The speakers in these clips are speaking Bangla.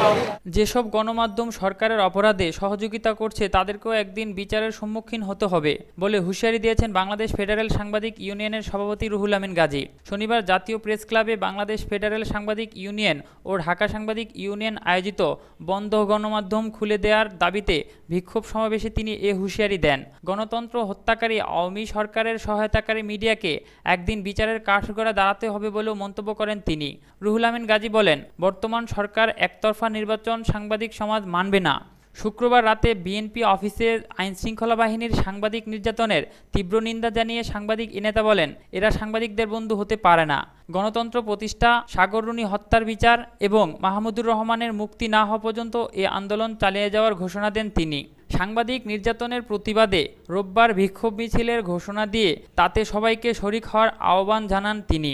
যেসব গণমাধ্যম সরকারের অপরাধে সহযোগিতা করছে তাদেরকেও একদিন বিচারের সম্মুখীন হতে হবে বলে হুঁশিয়ারি দিয়েছেন বাংলাদেশ ফেডারেল সাংবাদিক ইউনিয়নের সভাপতি রুহুল আমিন গাজী। শনিবার জাতীয় প্রেস ক্লাবে বাংলাদেশ ফেডারেল সাংবাদিক ইউনিয়ন ও ঢাকা সাংবাদিক ইউনিয়ন আয়োজিত বন্ধ গণমাধ্যম খুলে দেওয়ার দাবিতে বিক্ষোভ সমাবেশে তিনি এ হুঁশিয়ারি দেন। গণতন্ত্র হত্যাকারী আওয়ামী সরকারের সহায়তাকারী মিডিয়াকে একদিন বিচারের কাঠগড়ায় দাঁড়াতে হবে বলেও মন্তব্য করেন তিনি। রুহুল আমিন গাজী বলেন, বর্তমান সরকার একতরফা নির্বাচন সাংবাদিক সমাজ মানবে না। শুক্রবার রাতে বিএনপি অফিসে আইনশৃঙ্খলা বাহিনীর সাংবাদিক নির্যাতনের তীব্র নিন্দা জানিয়ে সাংবাদিক নেতা বলেন, এরা সাংবাদিকদের বন্ধু হতে পারে না। গণতন্ত্র প্রতিষ্ঠা, সাগররুনি হত্যার বিচার এবং মাহমুদুর রহমানের মুক্তি না হওয়া পর্যন্ত এ আন্দোলন চালিয়ে যাওয়ার ঘোষণা দেন তিনি। সাংবাদিক নির্যাতনের প্রতিবাদে রোববার বিক্ষোভ মিছিলের ঘোষণা দিয়ে তাতে সবাইকে শরিক হওয়ার আহ্বান জানান তিনি।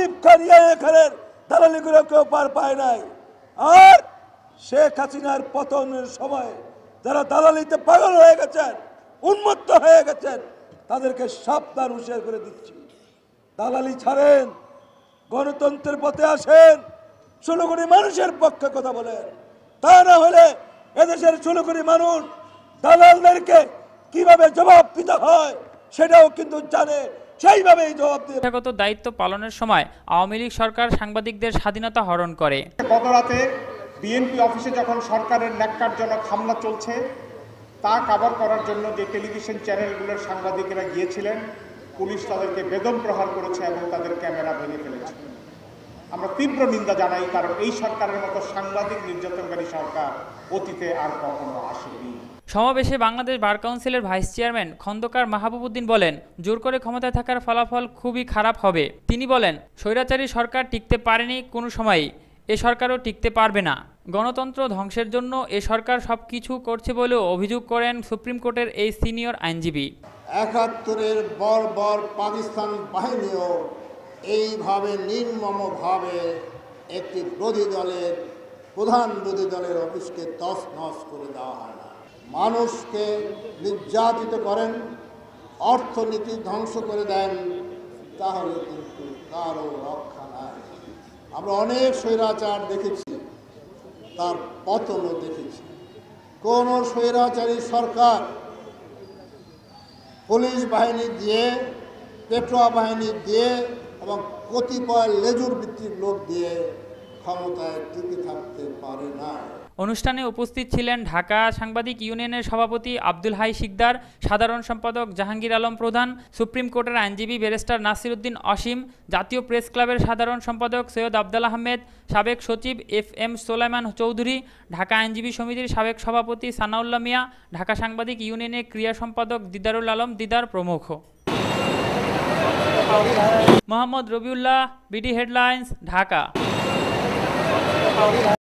আর শেখ হাসিনার পতনের সময় যারা দালালিতে পাগল হয়ে গেছেন, উন্মত্ত হয়ে গেছেন, তাদেরকে সাবধান হুঁশিয়ার করে দিচ্ছি, দালালি ছাড়েন, গণতন্ত্রের পথে আসেন, 16 কোটি মানুষের পক্ষে কথা বলেন। তা না হলে এদেশের 16 কোটি মানুষ দালালদেরকে কিভাবে জবাব দিতে হয় সেটাও কিন্তু জানে, সেইভাবেই জবাব দিয়ে পেশাগত দায়িত্ব পালনের সময় আওয়ামী লীগ সরকার সাংবাদিকদের স্বাধীনতা হরণ করে। গত রাতে বিএনপি অফিসে যখন সরকারের ন্যাক্কারজনক হামলা চলছে তা কভার করার জন্য যে টেলিভিশন চ্যানেলগুলোর সাংবাদিকেরা গিয়েছিলেন, পুলিশ তাদেরকে বেদম প্রহার করেছে এবং তাদের ক্যামেরা ভেঙে ফেলেছে। আমরা তীব্র নিন্দা জানাই, কারণ এই সরকারের মতো সাংবাদিক নির্যাতনকারী সরকার অতীতে আর কখনো আসেনি। সমাবেশে বাংলাদেশ বার কাউন্সিলের ভাইস চেয়ারম্যান খন্দকার মাহবুব উদ্দিন বলেন, জোর করে ক্ষমতায় থাকার ফলাফল খুবই খারাপ হবে। তিনি বলেন, স্বৈরাচারী সরকার টিকতে পারেনি কোনো সময়ই, এ সরকারও টিকতে পারবে না। গণতন্ত্র ধ্বংসের জন্য এ সরকার সবকিছু করছে বলেও অভিযোগ করেন সুপ্রিম কোর্টের এই সিনিয়র আইনজীবী। ৭১-এর বর্বর পাকিস্তান বাহিনীও এইভাবে নির্মমভাবে একটি প্রধান বিরোধী দলের অফিসকে তছনছ করে দেওয়া হয় না। মানুষকে নির্যাতিত করেন, অর্থনীতি ধ্বংস করে দেন, তাহলে কিন্তু কারো রক্ষা নাই। আমরা অনেক স্বৈরাচার দেখেছি, তার পতনও দেখেছি। কোন স্বৈরাচারী সরকার পুলিশ বাহিনী দিয়ে, পেট্রোয়া বাহিনী দিয়ে এবং কতিপয় লেজুর ভিত্তিক লোক দিয়ে ক্ষমতায় টিকে থাকতে পারে না। অনুষ্ঠানে উপস্থিত ছিলেন ঢাকা সাংবাদিক ইউনিয়নের সভাপতি আব্দুল হাই শিকদার, সাধারণ সম্পাদক জাহাঙ্গীর আলম প্রধান, সুপ্রিম কোর্টের আইনজীবী ব্যারিস্টার নাসির উদ্দিন অসীম, জাতীয় প্রেস ক্লাবের সাধারণ সম্পাদক সৈয়দ আবদুল আহমেদ, সাবেক সচিব FM সোলাইমান চৌধুরী, ঢাকা আইনজীবী সমিতির সাবেক সভাপতি সানাউল্লাহ মিয়া, ঢাকা সাংবাদিক ইউনিয়নের ক্রিয়া সম্পাদক দিদারুল আলম দিদার প্রমুখ। Mohammad Rabiullah, BD headlines, Dhaka.